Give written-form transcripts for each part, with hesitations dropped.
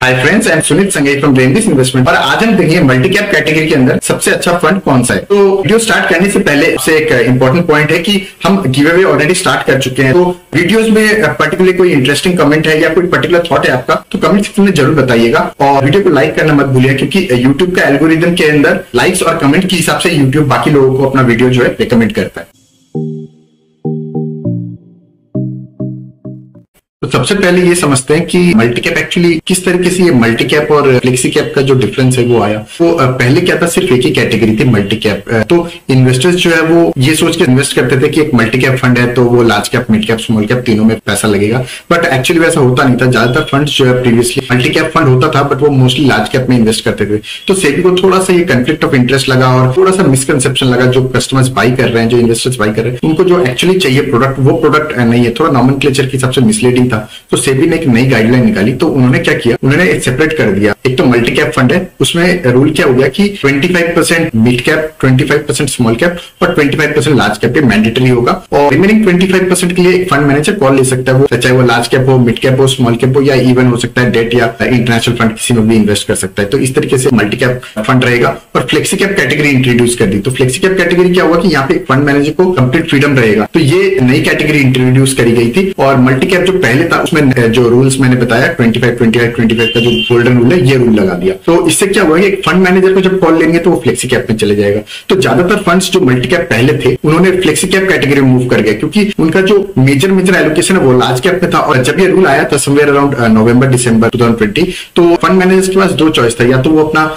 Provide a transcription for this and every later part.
Hi friends, I am Sunit Sange from ब्रेनबीस investment और आज हम देखेंगे मल्टी कैप कैटेगरी के अंदर सबसे अच्छा फंड कौन सा है। तो वीडियो स्टार्ट करने से पहले से एक इंपॉर्टेंट पॉइंट है कि हम गिव अवे ऑलरेडी स्टार्ट कर चुके हैं। तो वीडियोस में पर्टिकुलर कोई इंटरेस्टिंग कमेंट है या कोई पर्टिकुलर थॉट है आपका तो कमेंट सेक्शन में जरूर बताइएगा और वीडियो को लाइक करना मत भूलिए, क्योंकि यूट्यूब का एल्गोरिदम के अंदर लाइक्स और कमेंट के हिसाब से यूट्यूब बाकी लोगों को अपना वीडियो जो है रिकमेंड करता है। तो सबसे पहले ये समझते हैं कि मल्टी कैप एक्चुअली किस तरीके से ये मल्टी कैप और फ्लेक्सी कैप का जो डिफरेंस है वो आया। तो पहले क्या था, सिर्फ एक ही कैटेगरी थी मल्टी कैप। तो इन्वेस्टर्स जो है वो ये सोच के इन्वेस्ट करते थे कि एक मल्टी कैप फंड है तो वो large cap, mid cap, small cap तीनों में पैसा लगेगा, बट एक्चुअली वैसा होता नहीं था। ज्यादातर फंड जो है प्रीवियसली मल्टी कैप फंड होता था, बट वो मोस्टली लार्ज कैप में इन्वेस्ट करते थे। तो सेबी को थोड़ा सा ये कन्फ्लिक्ट ऑफ इंटरेस्ट लगा और थोड़ा सा मिसकंसेप्शन लगा। जो कस्टमर्स बाई कर रहे हैं, जो इन्वेस्टर्स बाई कर रहे हैं, उनको जो एक्चुअली चाहिए प्रोडक्ट वो प्रोडक्ट नहीं है, थोड़ा नॉमेनक्लेचर के हिसाब से मिसलीडिंग था। तो सेबी ने एक नई गाइडलाइन निकाली। तो उन्होंने क्या किया, उन्होंने सेपरेट कर दिया। एक तो मल्टी कैप फंड है, उसमें रूल क्या हो गया कि 25% मिड कैप, 25% स्मॉल कैप और 25% लार्ज कैप मैंडेटरी होगा और रिमेनिंग 25% के लिए एक फंड मैनेजर कॉल ले सकता है। वो चाहे वो लार्ज कैप हो, मिड कैप हो, स्मॉल कैप हो, या इवन हो सकता है डेट या इंटरनेशनल फंड, किसी में भी इन्वेस्ट कर सकता है। तो इस तरीके से मल्टी कैप फंड रहेगा। और फ्लेक्सी कैप कैटेगरी इंट्रोड्यूस कर दी। तो फ्लेक्सी कैप कैटेगरी क्या हुआ कि यहाँ पे एक फंड मैनेजर को कंप्लीट फ्रीडम रहेगा। तो ये नई कैटेगरी इंट्रोड्यूस करी गई थी। और मल्टी कैप जो पहले था उसमें जो रूल्स मैंने बताया 25 का जो गोल्डन रूल है, ये रूल लगा दिया। तो इससे क्या हुआ कि फंड मैनेजर को जब कॉल लेंगे तो वो फ्लेक्सी कैप में चले जाएगा। तो ज्यादातर फंड्स जो मल्टी कैप पहले थे उन्होंने फ्लेक्सी कैप कैटेगरी में मूव कर गए, क्योंकि उनका जो मेजर एलोकेशन है वो लार्ज कैप में था। और जब ये रूल आया था समवेयर अराउंड नवंबर-दिसंबर 2020, तो फंड मैनेजर के पास दो चॉइस था, या तो वो अपना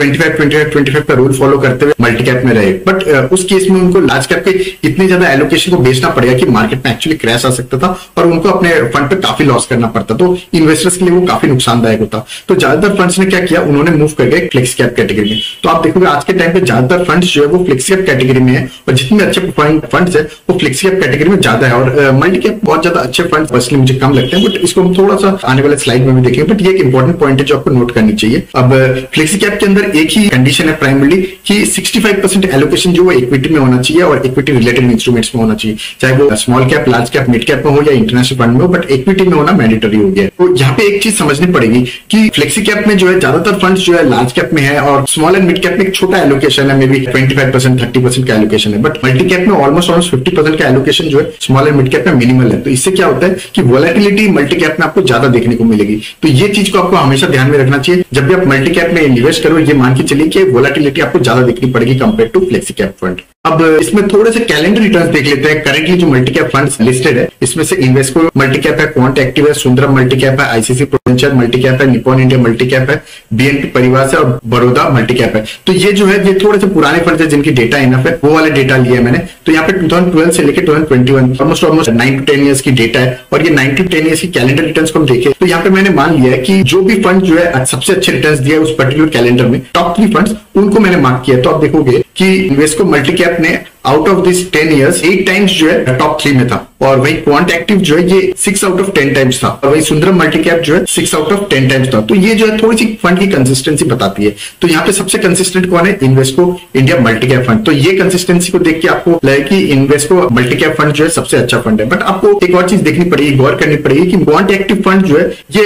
25 का रूल फॉलो करते हुए मल्टी कैप में रहे, बट उस केस में उनको लार्ज कैप के इतनी ज्यादा एलोकेशन को बेचना पड़ेगा कि मार्केट में एक्चुअली क्रैश आ सकता था और उनको अपने फंड पे काफी लॉस करना पड़ता। तो इन्वेस्टर्स के लिए वो काफी नुकसानदायक होता। तो ज्यादातर फंड्स ने क्या किया, उन्होंने मूव कर गए फ्लेक्सी कैप कैटेगरी में। तो आप देखोगे आज के टाइम पे ज्यादातर फंड्स जो है वो फ्लेक्सी कैप कैटेगरी में है और जितने अच्छे परफॉर्मिंग फंड्स है वो फ्लेक्सी कैप कैटेगरी में ज्यादा है। और मल्टी कैप बहुत ज्यादा अच्छे फंड्स पर्सनली मुझे कम लगते हैं, बट इसको हम थोड़ा सा आने वाले स्लाइड में भी देखेंगे। बट ये एक इंपॉर्टेंट पॉइंट है जो आपको नोट करनी चाहिए। अब फ्लेक्सी कैप के अंदर एक ही कंडीशन है प्राइमरली कि 65% एलोकेशन जो वो इक्विटी में होना चाहिए और इक्विटी रिलेटेड इंस्ट्रूमेंट्स में होना चाहिए, चाहे वो small cap, large cap, mid cap में हो या इंटरनेशनल फंड में हो, बट इक्विटी में होना मैंडेटरी हो गया है। तो यहाँ पे एक चीज समझनी पड़ेगी कि फ्लेक्सी कैप में जो है ज्यादातर फंड्स जो है लार्ज कैप में है और स्मॉल एंड मिड कैप में एक छोटा एलोकेशन है, मे बी 25%, 30% का एलोकेशन है। बट मल्टी कैप में ऑलमोस्ट 50% का एलोकेशन जो है स्मॉल एंड मिड कैप में मिनिमल है। तो इससे क्या होता है कि वोलेटिलिटी मल्टी कैप में आपको ज्यादा देखने को मिलेगी। तो ये चीज को आपको हमेशा ध्यान में रखना चाहिए। जब भी आप मल्टी कैप में इन्वेस्ट करो, ये मान के चलिए कि वोलेटिलिटी आपको ज्यादा देखनी पड़ेगी compare to flexi cap fund. अब इसमें थोड़े से कैलेंडर रिटर्न्स देख लेते हैं। करेंटली जो मल्टी कैप फंड्स लिस्टेड है, इसमें से इन्वेस्को मल्टी कैप है, क्वांट एक्टिव है, सुंदरम मल्टी कैप है, आईसीसी प्रूडेंशियल मल्टी कैप है, निप्पॉन इंडिया मल्टी कैप है, बीएनपी परिवार और बड़ौदा मल्टी कैप है। तो ये जो है ये थोड़े से पुराने फंड्स है जिनकी डेटा इनफ है, वो वाले डेटा लिए मैंने। तो यहाँ पे 2012 से लेकर 2021 ऑलमोस्ट 9 to 10 ईयर्स की डेटा है और ये 9 to 10 ईयर्स की कैलेंडर रिटर्न्स को हम देखें तो यहाँ पे मैंने मान लिया है कि जो भी फंड जो है सबसे अच्छे रिटर्न्स दिया है उस पर्टिकुलर कैलेंडर में, टॉप 3 फंड्स उनको मैंने मार्क किया। तो आप देखोगे कि इन्वेस्को मल्टी कैप ने out of this 10 years 8 times जो है टॉप 3 में था, और वही क्वांट एक्टिव जो है ये 6 out of 10 टाइम्स था, और वही सुंदरम मल्टी कैप जो है 6 out of 10 टाइम्स था। तो ये जो है थोड़ी सी फंड की कंसिस्टेंसी बताती है। तो यहाँ पे सबसे कंसिस्टेंट कौन है, Invesco India multi cap fund. तो ये कंसिस्टेंसी को देख के आपको लगे कि इन्वेस्को मल्टी कैप फंड जो है सबसे अच्छा फंड है। बट आपको एक और चीज देखनी पड़ेगी, गौर करनी पड़ेगी कि क्वांट एक्टिव फंड जो है ये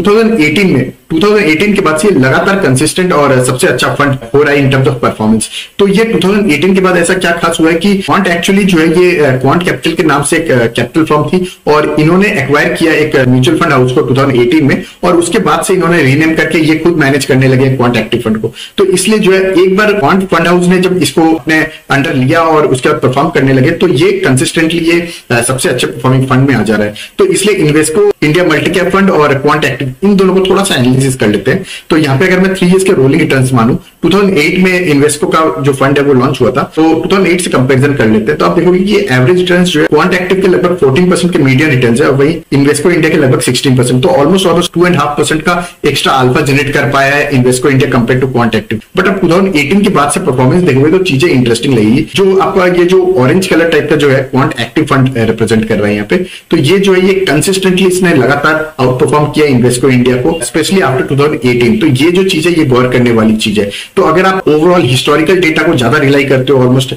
2018 के बाद से लगातार कंसिस्टेंट और सबसे अच्छा फंड हो रहा है इन टर्म्स ऑफ परफॉर्मेंस। तो ये 2018 के बाद ऐसा क्या खास हुआ है कि क्वांट एक्चुअली जो है ये क्वांट कैपिटल के नाम से एक कैपिटल फर्म थी और इन्होंने एक्वायर किया एक म्यूचुअल फंड हाउस को 2018 में, और उसके बाद से इन्होंने रीनेम करके ये खुद मैनेज करने लगे क्वांट एक्टिव फंड को। तो इसलिए जो है एक बार क्वांट फंड हाउस ने जब इसको अपने अंडर लिया और उसके बाद परफॉर्म करने लगे तो ये कंसिस्टेंटली ये सबसे अच्छे परफॉर्मिंग फंड में आ जा रहा है। तो इसलिए Invesco India multi cap fund और क्वांट एक्टिव इन दोनों को थोड़ा सा एनालिसिस कर लेते हैं। तो यहाँ पे अगर मैं 3 ईयर्स के रोलिंग रिटर्न्स मानूं, 2008 में इन्वेस्को का जो फंड है वो लॉन्च हुआ था, तो 2008 से कंपैरिजन कर लेते हैं। तो आप देखोगे कि ये एवरेज रिटर्न्स जो है क्वांट एक्टिव के लगभग 14% के मीडियन रिटर्न्स है और वही इन्वेस्को इंडिया के लगभग 16%। तो ऑलमोस्ट 2.5% का एक्स्ट्रा अल्फा जनरेट कर पाया है Invesco India compare to quant active. But अब 2018 के बाद से परफॉर्मेंस देखोगे तो चीजें इंटरेस्टिंग लगेगी। जो आपका ये जो ऑरेंज कलर टाइप का जो है क्वांट एक्टिव फंड रिप्रेजेंट कर रहा है यहाँ पे, तो ये जो है ये कंसिस्टेंटली इसने लगातार आउट परफॉर्म किया इन्वेस्को इंडिया को, स्पेशली आफ्टर 2018। तो ये जो चीज है ये गौर करने वाली चीज है। तो अगर आप ओवरऑल हिस्टोरिकल डेटा को ज्यादा रिलाई करते हो, ऑलमोस्ट 10 ईयर्स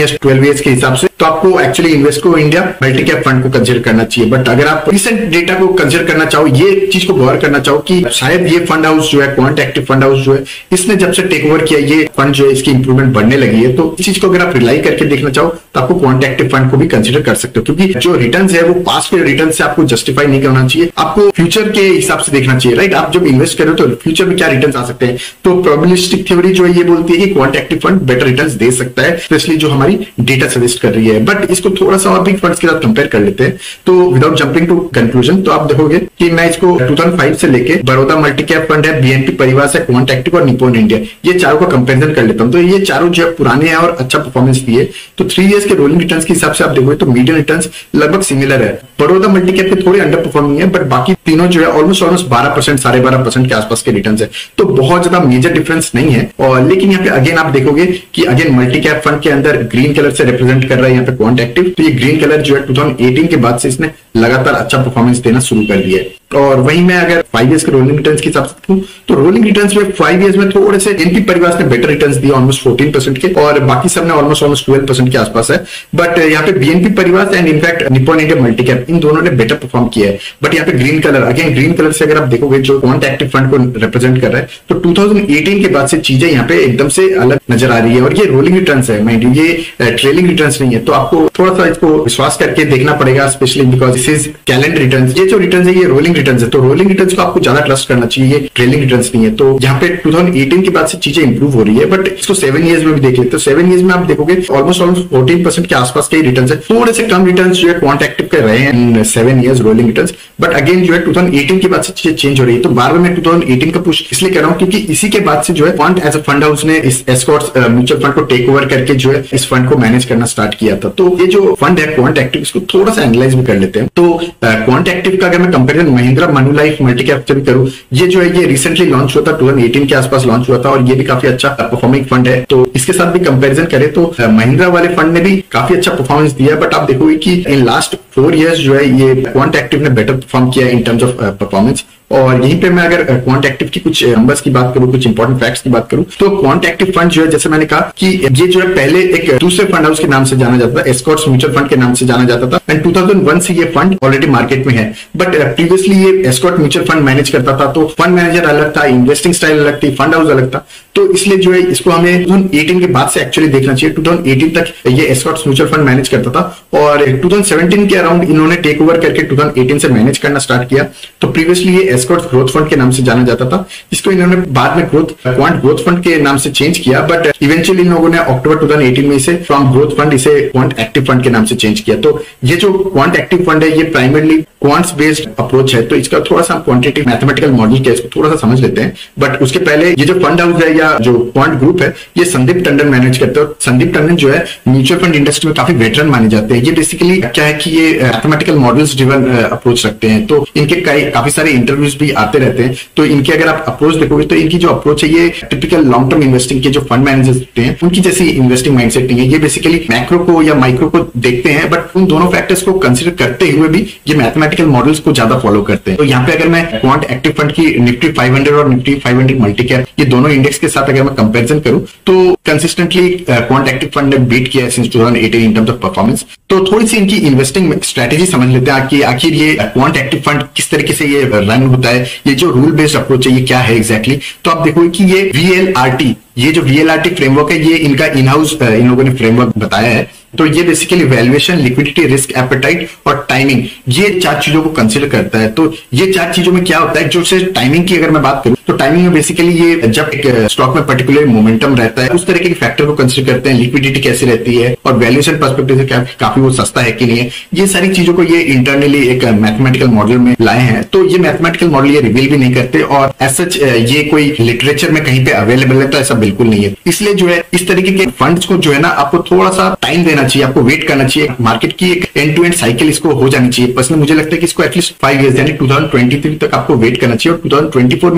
इयर्स 12 इयर्स के हिसाब से, तो आपको actually Invesco India multi cap fund को कंसिडर करना चाहिए। बट अगर आप रिसेंट डेटा को कंसिडर करना चाहो, ये चीज को गौर करना चाहो कि शायद ये फंड हाउस जो है, क्वांट एक्टिव फंड हाउस जो है, इसने जब से टेक ओवर किया ये फंड जो है, इसकी इंप्रूवमेंट बढ़ने लगी है। तो इस चीज को अगर आप रिलाई करके देखना चाहो तो आपको क्वांट एक्टिव फंड को भी कंसिडर कर सकते हो, क्योंकि जो रिटर्न है वो पास्ट के रिटर्न से आपको जस्टिफाई नहीं करना चाहिए, आपको फ्यूचर के हिसाब से देखना चाहिए, राइट। आप जब इन्वेस्ट करो तो फ्यूचर में क्या रिटर्न आ सकते हैं, तो प्रोबेबिलिस्टिक थ्योरी जो है ये बोलती है कि quant active fund better return दे सकता है, स्पेशली जो हमारी डेटा सजेस्ट कर रही है। बट इसको थोड़ा सा और भी फंड्स के साथ कंपेयर कर लेते हैं, तो विदाउट जंपिंग टू कंक्लूजन, तो आप देखोगे कि मैं इसको 2005 से लेके बड़ौदा मल्टी कैप फंड है, बीएनपी परिवार है, क्वांट एक्टिव और निप्पॉन इंडिया, ये चारों का कंपेरिजन कर लेता हूं। तो ये चारों जो पुराने हैं और अच्छा परफॉर्मेंस दिए, तो 3 इयर्स के रोलिंग रिटर्न्स के हिसाब से आप देखोगे तो मीडियन रिटर्न्स लगभग सिमिलर है। बड़ौदा मल्टी कैप के थोड़े अंडर परफॉर्मिंग है, बट बाकी तीनों जो है ऑलमोस्ट 12%, 12.5% के आसपास के रिटर्न्स है, तो बहुत ज्यादा मेजर डिफरेंस नहीं है। और लेकिन यहाँ पे अगेन आप देखोगे कि अगेन मल्टी कैप फंड के अंदर ग्रीन कलर से रिप्रेजेंट कर रहा है यहाँ पे क्वांट एक्टिव, तो ये ग्रीन कलर जो है 2018 के बाद से इसने लगातार अच्छा परफॉर्मेंस देना शुरू कर दिया है। और वहीं मैं अगर 5 इयर्स के रोलिंग रिटर्न्स के हिसाब से देखूं तो रोलिंग रिटर्न्स में 5 इयर्स में थोड़े से एनपी परिवार ने बेटर रिटर्न्स दिए, ऑलमोस्ट 14% के, और बाकी सब ने ऑलमोस्ट 12% के आसपास है। बट यहाँ पे BNP Paribas and in fact Nippon India multi cap, इन दोनों ने बेटर परफॉर्म किया है। बट यहाँ पे green colour, again green colour से अगर आप देखोगे जो क्वांट एक्टिव फंड को रिप्रेजेंट कर रहा है, तो 2018 के बाद से चीजें यहाँ पे एकदम से अलग नजर आ रही है। और ये रोलिंग रिटर्न्स है, माइंड यू, ये ट्रेलिंग रिटर्न्स नहीं है, तो आपको थोड़ा सा इसको विश्वास करके देखना पड़ेगा, specially because this is calendar returns. ये जो रिटर्न्स है ये रोलिंग रिटर्न्स है, तो रोलिंग रिटर्न्स को आपको ज्यादा ट्रस्ट करना चाहिए, ये ट्रेलिंग रिटर्न्स नहीं है। तो यहाँ पे 2018 के बाद से चीजें इंप्रूव हो रही है, बट इसको 7 इयर्स में भी देख लेते, तो 7 इयर्स में आप देखोगे ऑलमोस्ट 14% के आसपास के रिटर्न्स है। थोड़े से कम रिटर्न्स जो है क्वांट एक्टिव के रहे हैं इन 7 years rolling returns, but again जो है 2018 के बाद से चीजें चेंज हो रही है। तो बार बार मैं 2018 का पुश इसलिए कर रहा हूँ क्योंकि इसी के बाद से जो है quant as a fund house ने इस एस्कॉर्ट्स म्यूचुअल फंड को टेक ओवर करके जो है इस फंड को मैनेज करना स्टार्ट किया था। तो ये जो फंड है क्वांट एक्टिव, इसको थोड़ा सा एनालाइज भी कर लेते हैं। तो क्वांट एक्टिव का अगर मैं comparison Mahindra Manulife multi cap से भी करूं, ये जो है ये रिसेंटली लॉन्च हुआ था, 2018 के आसपास लॉन्च हुआ था, और ये भी काफी अच्छा परफॉर्मिंग फंड है। तो इसके साथ भी कंपैरिजन करें तो महिंद्रा वाले फंड ने भी काफी अच्छा परफॉर्मेंस दिया, बट आप देखोगे कि इन लास्ट 4 इयर्स जो है ये क्वांट एक्टिव ने बेटर परफॉर्म किया इन टर्म्स ऑफ परफॉर्मेंस। और यहीं पे मैं अगर क्वांट एक्टिव की कुछ नंबर्स की बात करूं, कुछ इंपॉर्टेंट फैक्ट्स की बात करूं, तो क्वांट एक्टिव फंड जो है, जैसे मैंने कहा कि ये जो है पहले एक दूसरे फंड हाउस के नाम से जाना जाता था, एस्कॉर्ट्स म्यूचुअल फंड के नाम से जाना जाता था, एंड 2001 से ये फंड ऑलरेडी मार्केट में है। बट प्रीवियसली ये एस्कॉर्ट म्यूचुअल फंड मैनेज करता था, तो फंड मैनेजर अलग था, इन्वेस्टिंग स्टाइल अलग थी, फंड हाउस अलग था। तो इसलिए जो है इसको हमें 2018 के बाद से एक्चुअली देखना चाहिए। 2018 तक ये एस्कॉर्ट्स म्यूचुअल फंड मैनेज करता था, और 2017 के अराउंड इन्होंने टेक ओवर करके 2018 से मैनेज करना स्टार्ट किया। तो प्रीवियसली ये एस्कॉर्ट्स ग्रोथ फंड के नाम से जाना जाता था, इसको इन्होंने बाद में क्वांट ग्रोथ फंड के नाम से चेंज किया, बट इवेंचुअली इन लोगों ने अक्टूबर 2018 में इसे फ्रॉम ग्रोथ फंड इसे क्वांट एक्टिव फंड के नाम से चेंज किया। तो ये जो क्वांट एक्टिव फंड है ये प्राइमरली क्वांट्स बेस्ड अप्रोच है, तो इसका थोड़ा सा क्वांटिटेटिव मैथमेटिकल मॉडल क्या है इसको थोड़ा सा समझ लेते हैं। बट उसके पहले ये जो फंड हाउस है या जो क्वांट ग्रुप है ये संदीप टंडन मैनेज करते हैं। संदीप टंडन जो है म्यूचुअल फंड इंडस्ट्री में काफी वेटरन माने जाते हैं। ये बेसिकली क्या है कि ये मैथमेटिकल मॉडल्स ड्रिवन अप्रोच रखते हैं, तो इनके काफी सारे इंटरव्यूज भी आते रहते हैं। तो इनके अगर आप अप्रोच देखोगे तो इनकी जो अप्रोच है ये टिपिकल लॉन्ग टर्म इन्वेस्टिंग के जो फंड मैनेजर्स होते हैं उनकी जैसी इन्वेस्टिंग माइंडसेट नहीं है। ये बेसिकली मैक्रो को या माइक्रो को देखते हैं, बट उन दोनों फैक्टर्स को कंसिडर करते हुए भी ये मैथमेटिकल मॉडल्स को ज्यादा फॉलो करते हैं। तो यहाँ पे अगर मैं क्वांट एक्टिव फंड की निफ्टी 500 और निफ्टी 500 मल्टी कैप ये दोनों इंडेक्स के साथ अगर मैं कंपेरिजन करूं तो कंसिस्टेंटली क्वांट एक्टिव फंड ने बीट किया है since 2018 in terms of performance. तो थोड़ी सी इनकी इन्वेस्टिंग स्ट्रेटेजी समझ लेते हैं कि आखिर ये क्वांट एक्टिव फंड किस तरीके से ये रन होता है, ये जो रूल बेस्ड अप्रोच है ये क्या है एग्जैक्टली। तो आप देखोगे कि ये VLRT, ये जो VLRT फ्रेमवर्क है ये इनका इन हाउस इन लोगों ने फ्रेमवर्क बताया है। तो ये basically valuation, liquidity, risk appetite और टाइमिंग, ये 4 चीजों को कंसिडर करता है। तो ये 4 चीजों में क्या होता है, जो से टाइमिंग की अगर मैं बात करूं तो टाइमिंग में बेसिकली ये जब एक स्टॉक में पर्टिकुलर मोमेंटम रहता है उस तरीके के फैक्टर को कंसिडर करते हैं, लिक्विडिटी कैसी रहती है और वैल्यूएशन पर्सपेक्टिव से काफी वो सस्ता है कि नहीं है, ये सारी चीजों को ये इंटरनली एक मैथमेटिकल मॉडल में लाए हैं। तो ये मैथमेटिकल मॉडल ये रिवील भी नहीं करते और एज सच ये कोई लिटरेचर में कहीं पे अवेलेबल है तो ऐसा बिल्कुल नहीं है। इसलिए जो है इस तरीके के फंड्स को जो है ना आपको थोड़ा सा टाइम देना चाहिए, आपको वेट करना चाहिए, मार्केट की एक एंड टू एंड साइकिल इसको हो जानी चाहिए। पर्सनली मुझे लगता है कि इसको एटलीस्ट 5 इयर्स यानी 2023 तक आपको वेट करना चाहिए और 2024 में जाके अगर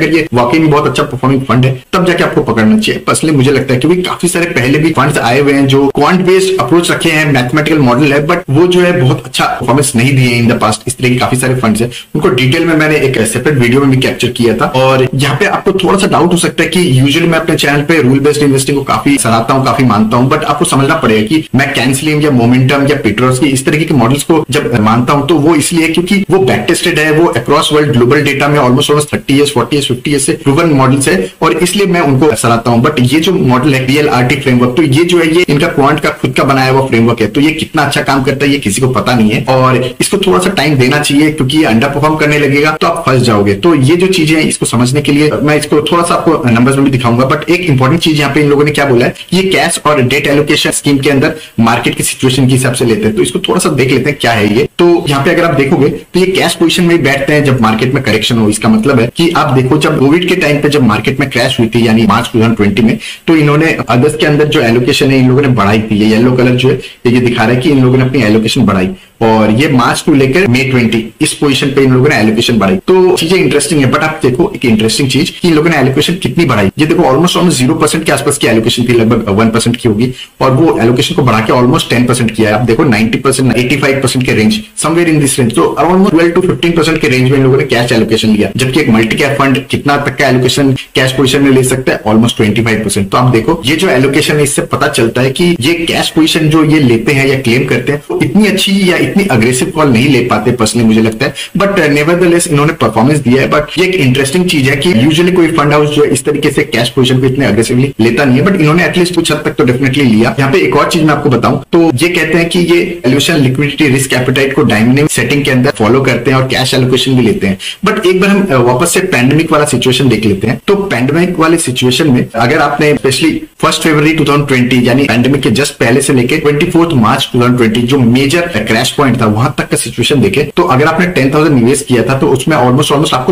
ये वाकई में बहुत अच्छा परफॉर्मिंग फंड है, तब जाके आपको पकड़ना चाहिए। पर्सनली मुझे लगता है क्योंकि काफी सारे पहले भी फंड्स आए हुए हैं जो क्वांट बेस्ड अप्रोच रखे हैं, मैथमेटिकल मॉडल है, बट वो जो है बहुत अच्छा परफॉर्मेंस नहीं दिए इन द पास्ट। इस तरह के काफी सारे फंड्स हैं, उनको डिटेल में मैंने एक सेपरेट वीडियो में भी कैप्चर किया था। और यहाँ पे आपको थोड़ा सा डाउट हो सकता है कि यूजुअली मैं अपने चैनल पे रूल बेस्ड इन्वेस्टिंग को काफी सराहता हूँ, काफी मानता हूँ, बट आपको समझना पड़ेगा कि मैं कैंसिलियम या मोमेंटम या पेट्रोस की इस तरीके के मॉडल्स को जब मानता हूं तो वो इसलिए क्योंकि वो बैक टेस्टेड है, वो अक्रॉस वर्ल्ड ग्लोबल डेटा में ऑलमोस्ट 30 ईयर्स 40 ईयर्स 50 ईयर्स से प्रूवन मॉडल्स है, और इसलिए मैं उनको सराहता हूं। बट ये जो मॉडल है DLRT फ्रेमवर्क, तो ये जो है ये इनका क्वांट का खुद का बनाया हुआ फ्रेमवर्क है, तो ये कितना अच्छा काम करता है ये किसी को पता नहीं है, और इसको थोड़ा सा टाइम देना चाहिए, क्योंकि ये अंडर परफॉर्म करने लगेगा तो आप फंस जाओगे। तो ये जो चीजें हैं इसको समझने के लिए मैं इसको थोड़ा सा आपको नंबर्स में भी दिखाऊंगा। बट एक इंपॉर्टेंट चीज यहाँ पे इन लोगों ने क्या बोला है, ये कैश और डेट एलोकेशन स्कीम के अंदर मार्केट की सिचुएशन के हिसाब से लेते हैं, तो इसको थोड़ा सा देख लेते हैं क्या है ये। तो यहाँ पे अगर आप देखोगे तो ये कैश पोजीशन में बैठते हैं जब मार्केट में करेक्शन हो। इसका मतलब है कि आप देखो जब कोविड के टाइम पे जब मार्केट में क्रैश हुई थी यानी मार्च 2020 में, तो इन्होंने अगस्त के अंदर जो एलोकेशन है इन लोगों ने बढ़ाई थी। ये येलो कलर जो है ये दिखा रहा है कि इन लोगों ने अपनी एलोकेशन बढ़ाई, और ये मार्च टू लेकर मई 20 इस पोजीशन पे इन लोगों ने एलोकेशन बढ़ाई। तो चीजें इंटरेस्टिंग है, बट आप देखो एक इंटरेस्टिंग चीज कि इन लोगों ने एलोकेशन कितनी बढ़ाई। ये देखो ऑलमोस्ट 0% के आसपास की एलोकेशन थी, लगभग 1% की होगी, और वो एलोकेशन को बढ़ा के ऑलमोस्ट 10% किया है। आप देखो 90%, 85% के range, somewhere in this range, तो ऑलमोस्ट 12 to 15% के रेंज में इन लोगों ने कैश एलोकेशन लिया। जबकि एक मल्टी कैप फंड कितना तक का एलोकेशन कैश पोजीशन में ले सकता है, ऑलमोस्ट 25%। तो आप देखो ये जो एलोकेशन है इससे पता चलता है कि ये कैश पोजीशन जो ये लेते हैं या क्लेम करते हैं वो इतनी अच्छी या इतनी अग्रेसिव कॉल नहीं ले पाते पर्सनली मुझे लगता है, बट नेवरदलेस इन्होंने परफॉर्मेंस दिया है। बट ये एक इंटरेस्टिंग चीज है कि यूजुअली कोई फंड हाउस जो है इस तरीके से कैश पोजीशन को इतने अग्रेसिवली लेता नहीं है, बट इन्होंने एटलीस्ट कुछ हद तक तो डेफिनेटली लिया। यहाँ पे एक और चीज मैं आपको बताऊं तो ये कहते हैं कि ये वैल्यूएशन लिक्विडिटी रिस्क एपेटाइट को डायनामिक सेटिंग के अंदर फॉलो करते हैं और कैश एलोकेशन भी लेते हैं। बट एक बार हम वापस से पैंडेमिक वाला सिचुएशन देख लेते हैं। तो पैंडेमिक वाले सिचुएशन में अगर आपने स्पेशली 1 फरवरी 2020 यानी पैंडेमिक के जस्ट पहले से लेके 24 मार्च 2020 जो मेजर क्रैश पॉइंट था वहां तक का सिचुएशन देखे, तो अगर आपने 10,000 निवेश किया था तो उसमें ऑलमोस्ट आपको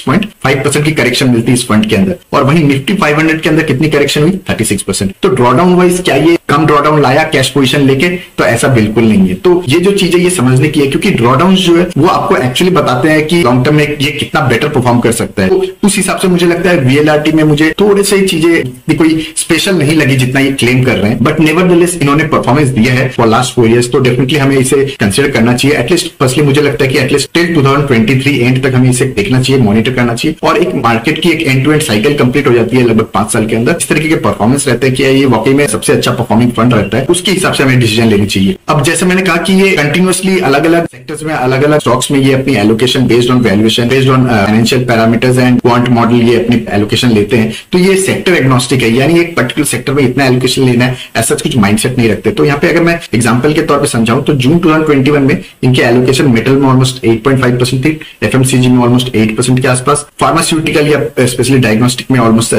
36.5% की करेक्शन मिलती है इस फंड के अंदर। और वहीं निफ्टी 500 के अंदर कितनी करेक्शन हुई, 36%। तो ड्रॉडाउन वाइज क्या ये कम ड्रॉडाउन लाया कैश पोजीशन लेके, तो ऐसा बिल्कुल नहीं है। तो ये जो चीजें ये समझने की है, क्योंकि ड्रॉडाउन जो है वो आपको एक्चुअली बताते हैं कि लॉन्ग टर्म में ये कितना बेटर परफॉर्म कर सकता है। तो उस हिसाब से मुझे लगता है VLRT में मुझे थोड़े से चीजें कोई स्पेशल नहीं लगी जितना ये क्लेम कर रहे हैं, बट नेवरदलेस इन्होंने परफॉर्मेंस दिया है फॉर लास्ट 4 इयर्स, तो डेफिनेटली हमें इसे कंसिडर करना चाहिए। एटलीस्ट फर्स्टली मुझे लगता है कि एटलीस्ट टिल 2023 एंड तक हमें इसे देखना चाहिए, मॉनिटर करना चाहिए, और एक मार्केट की एक end to end cycle complete हो जाती है लगभग 5 साल के अंदर। इस तरीके के परफॉर्मेंस रहते हैं कि ये वाकई में सबसे अच्छा परफॉर्मिंग फंड रहता है, उसके हिसाब से हमें डिसीजन लेनी चाहिए। अब जैसे मैंने कहा कि ये कंटिन्यूअसली अलग अलग सेक्टर्स में अलग अलग स्टॉक्स में ये अपनी allocation based on valuation, based on financial parameters and quant model ये अपनी एलोकेशन लेते हैं। तो ये सेक्टर एग्नोस्टिक है, यानी एक पर्टिकुलर सेक्टर में इतना एलोकेशन लेना है ऐसा कुछ माइंडसेट नहीं रखते। तो यहाँ पे अगर मैं एग्जांपल के तौर पे समझाऊं तो जून 2021 में इनके एलोकेशन मेटल में ऑलमोस्ट 8.5% थी, FMCG में ऑलमोस्ट 8% के आसपास, फार्मास्यूटिकल या स्पेशली डायग्नोस्टिक में ऑलमोस्ट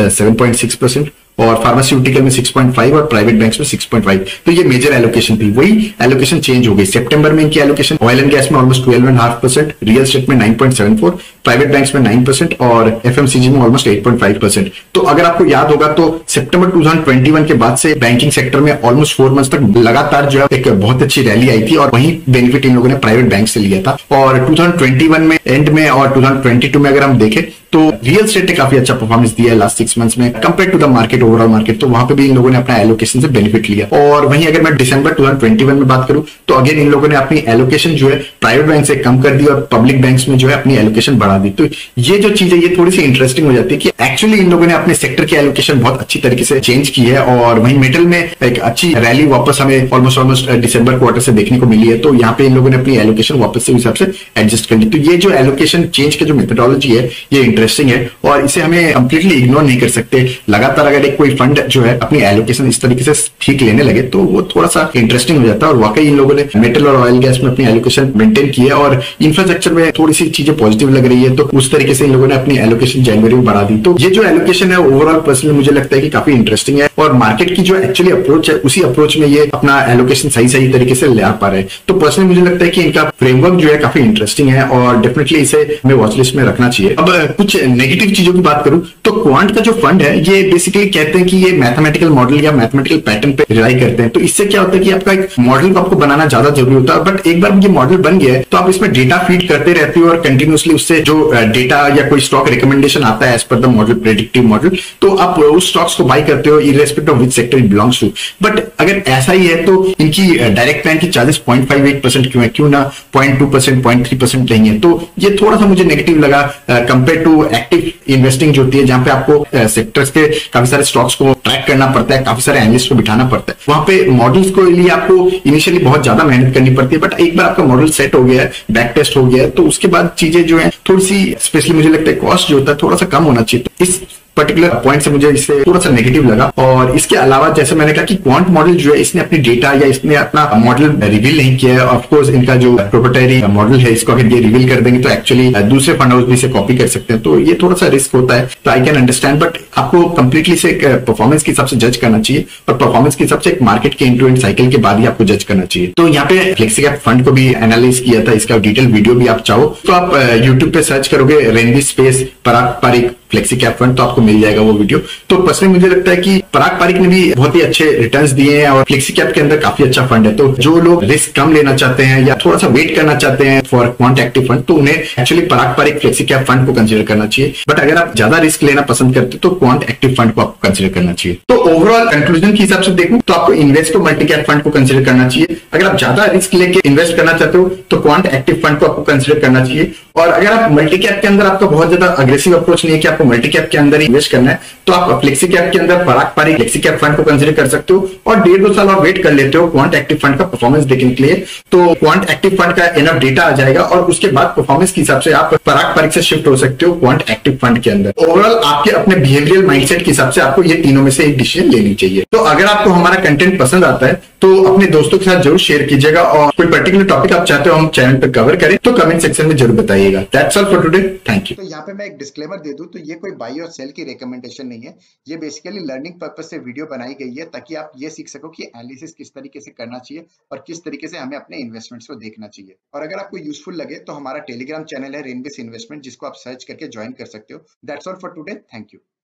7.6%, और फार्मास्यूटिकल में 6.5 और प्राइवेट बैंक्स में 6.5। तो ये मेजर एलोकेशन थी। वही एलोकेशन चेंज हो गई सितंबर में। इनकी एलोकेशन ऑयल एंड गैस में ऑलमोस्ट 12.5%, रियल एस्टेट में 9.74, प्राइवेट बैंक्स में 9% और FMCG में ऑलमोस्ट 8.5%। तो अगर आपको याद होगा तो सितंबर 2021 के बाद से बैंकिंग सेक्टर में ऑलमोस्ट 4 मंथ्स तक लगातार जो है एक बहुत अच्छी रैली आई थी, और वही बेनिफिट इन लोगों ने प्राइवेट बैंक से लिया था। और 2021 में एंड में और 2022 में अगर हम देखें तो रियल एस्टेट ने काफी अच्छा परफॉर्मेंस दिया है लास्ट 6 मंथ्स में compare to the market, overall market. तो वहां पे भी इन लोगों ने अपना एलोकेशन से बेनिफिट लिया। और वहीं अगर मैं दिसंबर 2021 में बात करूं तो अगेन इन लोगों ने अपनी एलोकेशन जो है प्राइवेट बैंक से कम कर दी और पब्लिक बैंक्स में जो है अपनी एलोकेशन बढ़ा दी। तो ये जो चीज है ये थोड़ी सी इंटरेस्टिंग हो जाती है कि एक्चुअली इन लोगों ने अपने सेक्टर की एलोकेशन बहुत अच्छी तरीके से चेंज की है। और वहीं मेटल में एक अच्छी रैली वापस हमें ऑलमोस्ट दिसंबर क्वार्टर से देखने को मिली है। तो यहाँ पे इन लोगों ने अपनी एलोकेशन वापस से उस हिसाब से एडजस्ट कर ली। तो ये जो एलोकेशन चेंज की जो मेथोडोलॉजी है ये इंटरेस्टिंग है, और इसे हमें कंप्लीटली इग्नोर नहीं कर सकते। लगातार अगर एक कोई फंड जो है अपनी एलोकेशन इस तरीके से ठीक लेने लगे तो वो थोड़ा सा इंटरेस्टिंग हो जाता है। और वाकई इन लोगों ने मेटल और ऑयल गैस में अपनी एलोकेशन मेंटेन की है, और इंफ्रास्ट्रक्चर में थोड़ी सी चीजें पॉजिटिव लग रही है, तो उस तरीके से इन लोगों ने अपनी एलोकेशन जनवरी में बढ़ा दी। तो ये जो एलोकेशन है ओवरऑल पर्सनली मुझे लगता है कि काफी इंटरेस्टिंग है, और मार्केट की जो एक्चुअली अप्रोच है उसी अप्रोच में ये अपना एलोकेशन सही तरीके से ले आ पा रहे हैं। तो पर्सनली मुझे लगता है कि इनका फ्रेमवर्क जो है काफी इंटरेस्टिंग है, और डेफिनेटली इसे हमें वॉच लिस्ट में रखना चाहिए। अब कुछ कुछ नेगेटिव चीजों की बात करूं तो क्वांट का जो फंड है ये बेसिकली कहते हैं कि ये मैथमेटिकल मॉडल या मैथमेटिकल पैटर्न पे रिलाई करते हैं। तो इससे क्या होता है कि आपका एक मॉडल को आपको बनाना ज्यादा जरूरी होता है, बट एक बार ये मॉडल बन गया है तो आप इसमें डेटा फीड करते रहते हो और कंटिन्यूसली उससे जो डेटा या कोई स्टॉक रिकमेंडेशन आता है as per the model, predictive model, तो आप उस स्टॉक्स को बाई करते हो irrespective of which sector it belongs to. But अगर ऐसा ही है तो इनकी डायरेक्ट प्लान की चार्जेस 0.58% क्यों है, क्यों ना 0.2%, 0.3% नहीं है। तो ये थोड़ा सा मुझे नेगेटिव लगा कंपेयर टू एक्टिव इन्वेस्टिंग जो होती है, जहां पे आपको सेक्टर्स के काफी सारे स्टॉक्स को ट्रैक करना पड़ता है, काफी सारे एनालिस्ट को बिठाना पड़ता है। वहां पे मॉडल्स को लिए आपको इनिशियली बहुत ज्यादा मेहनत करनी पड़ती है, बट एक बार आपका मॉडल सेट हो गया है, बैक टेस्ट हो गया है, तो उसके बाद चीजें जो है थोड़ी सी, स्पेशली मुझे लगता है कॉस्ट जो होता है थोड़ा सा कम होना चाहिए। तो इस पर्टिकुलर पॉइंट से मुझे इससे थोड़ा सा नेगेटिव लगा। और इसके अलावा जैसे मैंने कहा कि क्वांट मॉडल जो है इसने अपनी डेटा या इसने अपना मॉडल रिवील नहीं किया है। ऑफ कोर्स इनका जो प्रोप्राइटरी मॉडल है इसको अगर ये रिवील कर देंगे तो एक्चुअली दूसरे फंड हाउस भी इसे कॉपी कर सकते हैं, तो ये थोड़ा सा रिस्क होता है। तो आई कैन अंडरस्टैंड, बट आपको कंप्लीटली से परफॉर्मेंस के हिसाब से जज करना चाहिए और परफॉर्मेंस के हिसाब से एक मार्केट के एंड टू एंड साइकिल के बाद ही आपको जज करना चाहिए। तो यहाँ पे फ्लेक्सीकैप फंड को भी एनालाइज किया था, इसका डिटेल वीडियो भी आप चाहो तो आप यूट्यूब पे सर्च करोगे रेनबी space Parag Parikh flexicap fund, तो आपको मिल जाएगा वो वीडियो। तो पर्सनली मुझे लगता है कि पराग पारिक ने भी बहुत ही अच्छे रिटर्न्स दिए हैं और फ्लेक्सीकैप के अंदर काफी अच्छा फंड है। तो जो लोग रिस्क कम लेना चाहते हैं या थोड़ा सा वेट करना चाहते हैं फॉर क्वांट एक्टिव फंड, तो उन्हें actually Parag Parikh flexicap fund को कंसिडर करना चाहिए। बट अगर आप ज्यादा रिस्क लेना पसंद करते हो तो क्वांट एक्टिव फंड को आपको कंसिडर करना चाहिए। तो ओवरऑल कंक्लूजन के हिसाब से देखूं तो आपको इन्वेस्टो मल्टीकैप फंड को कंसिडर करना चाहिए। अगर आप ज्यादा रिस्क लेके इन्वेस्ट करना चाहते हो तो क्वांट एक्टिव फंड को आपको कंसिडर करना चाहिए। और अगर आप मल्टीकैप के अंदर आपका बहुत ज्यादा अग्रेसिव अप्रोच नहीं है कि आपको मल्टीकैप के अंदर इन्वेस्ट करना है, तो आप फ्लेक्सीकैप के अंदर पराग पारिक फ्लेक्सीकैप फंड को कंसिडर कर सकते हो और 1.5-2 साल और वेट कर लेते हो क्वांट एक्टिव फंड का परफॉर्मेंस देखने के लिए। तो क्वांट एक्टिव फंड का इनफ डेटा आ जाएगा और उसके बाद परफॉर्मेंस के हिसाब से आप पराग पारिक से शिफ्ट हो सकते हो क्वांट एक्टिव फंड के अंदर। ओवरऑल आपके अपने बिहेवियरल माइंडसेट के हिसाब से आपको ये तीनों में से एक डिसीजन लेनी चाहिए। तो अगर आपको हमारा कंटेंट पसंद आता है तो अपने दोस्तों के साथ जरूर शेयर कीजिएगा और कोई पर्टिकुलर टॉपिक आप चाहते हो हम चैनल पर कवर करें तो कमेंट सेक्शन में जरूर बताइएगा। That's all for today, thank you. तो यहाँ पे मैं एक डिस्क्लेमर दे दूं, तो ये कोई बाई और सेल की रिकमेंडेशन नहीं है, ये बेसिकली लर्निंग पर्पज से वीडियो बनाई गई है ताकि आप ये सीख सको कि एनालिसिस किस तरीके से करना चाहिए और किस तरीके से हमें अपने इन्वेस्टमेंट्स को देखना चाहिए। और अगर आपको यूजफुल लगे तो हमारा टेलीग्राम चैनल है रेनबेस इन्वेस्टमेंट, जिसको आप सर्च करके ज्वाइन कर सकते हो। That's all for today, thank you.